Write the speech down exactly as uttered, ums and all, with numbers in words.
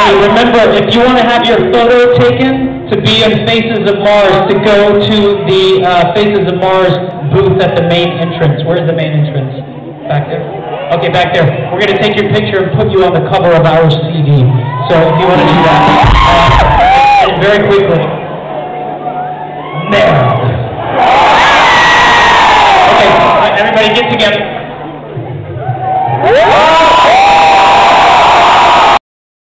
remember, if you want to have your photo taken to be in Faces of Mars, to go to the uh, Faces of Mars booth at the main entrance. Where's the main entrance? Back there? Okay, back there. We're going to take your picture and put you on the cover of our C D. So if you want to do that, uh, and very quickly. Now. Okay, everybody get together.